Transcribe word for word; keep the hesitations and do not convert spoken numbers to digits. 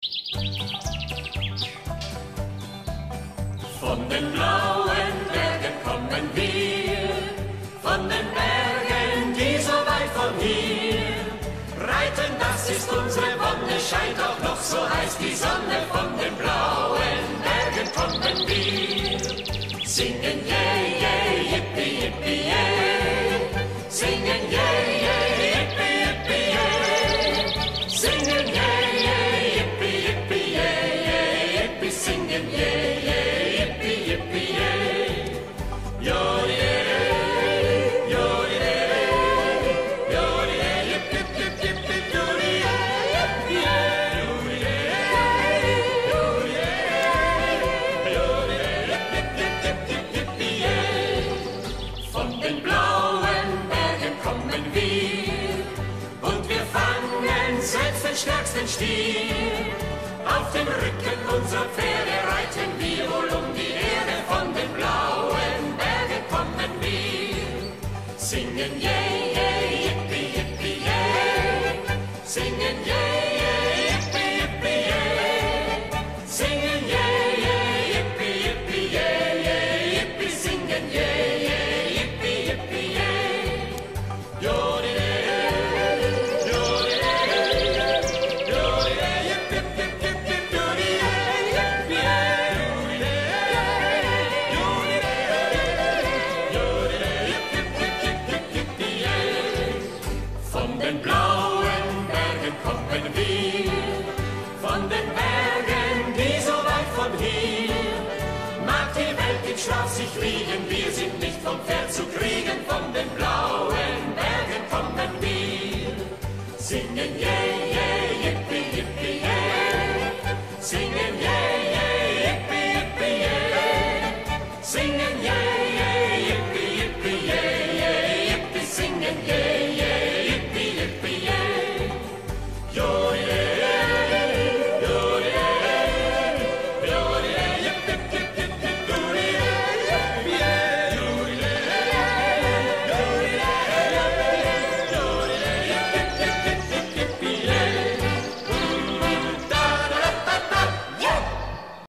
Von den blauen Bergen kommen wir, von den Bergen, die so weit von hier reiten, das ist unsere Wonne, scheint auch noch so heiß die Sonne. Von den blauen Bergen kommen wir, singen yeah, yeah, yippie, yippie, yeah, singen yeah, yeah, yippie, yippie, yeah, singen yeah, yeah, yippie, yippie, yeah, yeah, yippie, singen yeah, yeah. Von den blauen Bergen kommen wir und wir fangen selbst den stärksten Stier. Auf dem Rücken unserer Pferde reiten wir wohl um die Erde. Von den blauen Bergen kommen wir, singen yeah, yeah, yippie, yippie, yeah, singen yeah, yeah, yippie, yippie, yeah, singen yeah, yeah, yippie, yippie, yeah, yeah, yippie, singen yeah, yeah, yippie, yippie, yeah, yodel. Von den blauen Bergen kommen wir, von den Bergen, die so weit von hier. Mag die Welt im Schlaf sich wiegen, wir sind nicht vom Pferd zu kriegen. Von den blauen Bergen kommen wir, singen yeah, yeah, yippie, yippie, yeah, singen